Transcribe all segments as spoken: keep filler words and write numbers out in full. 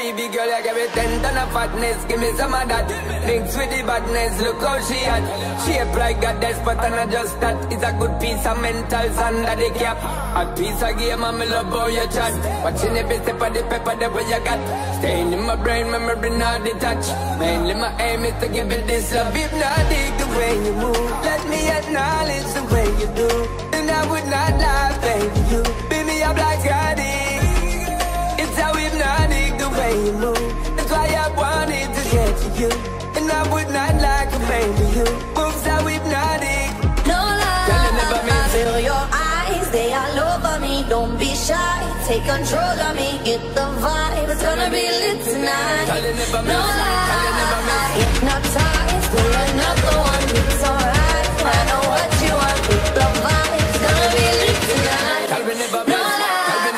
baby girl, you give me ten ton of fatness. Give me some of that, mixed with the badness. Look how she had, shape like a despot and I just that. It's a good piece of mental under the cap. A piece of game and me love how you chat. Watching every step of the pepper the way you got. Staying in my brain, memory not detached. Mainly my aim is to give it this love. If not dig the way you move, let me acknowledge the way you do. And I would not lie, baby, you beat me up like I did. It's how hypnotic the way you move. That's why I wanted to get to you. And I would not like a baby, you moves so hypnotic. No lie, I feel your eyes, they all over me. Don't be shy, take control of me. Get the vibe, it's gonna be lit tonight. No lie, hypnotized, pull another one. It's alright, I know what you want. Get the vibe, it's gonna be lit tonight. No lie.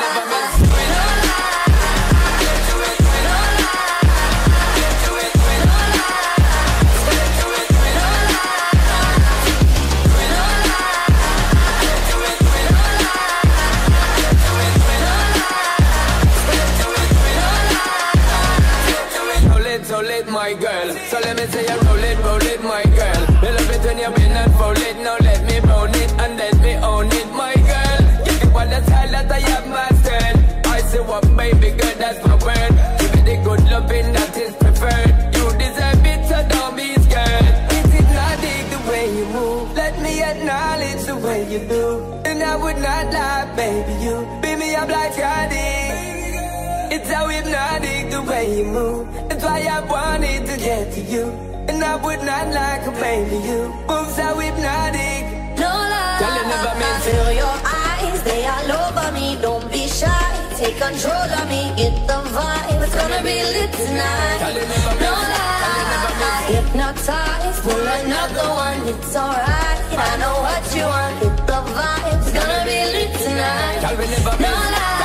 So late, my girl. So let me say you roll it, roll it, my girl. You love it when you win and fold it. Now let me roll it and let me own it, my girl. Give me what the style that I have mastered. I say what, baby girl, that's my word. Give me the good loving that is preferred. You deserve it, so don't be scared. Is it not dig the way you move? Let me acknowledge the way you do. And I would not lie, baby, you beat me up like I did. It's how hypnotic the way you move. That's why I wanted to get to you. And I would not like a baby, you moves so hypnotic. No lie, I feel your eyes, they all over me. Don't be shy, take control of me. Get the vibe, it's gonna be lit tonight. No lie, hypnotized, pull another one. It's alright, I know what you want. Get the vibe, it's gonna be lit tonight. No lie.